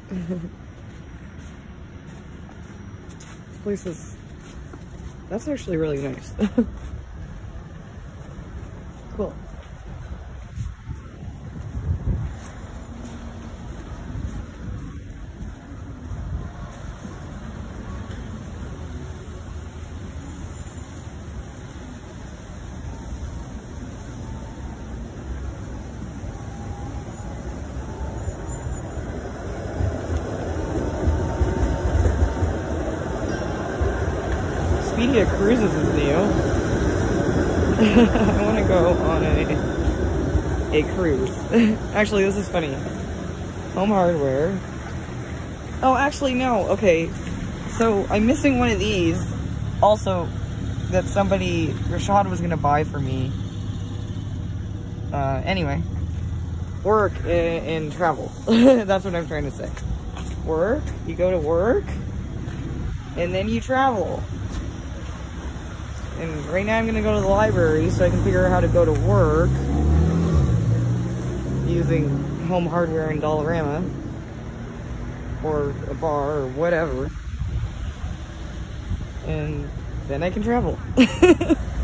This place is... That's actually really nice. Cool. Expedia Cruises is new. I want to go on a cruise. Actually, this is funny. Home Hardware. Oh, actually, no. Okay. So, I'm missing one of these. Also, that Rashad was going to buy for me. Anyway. Work and travel. That's what I'm trying to say. Work. You go to work. And then you travel. And right now I'm going to go to the library so I can figure out how to go to work using Home Hardware and Dollarama or a bar or whatever. And then I can travel.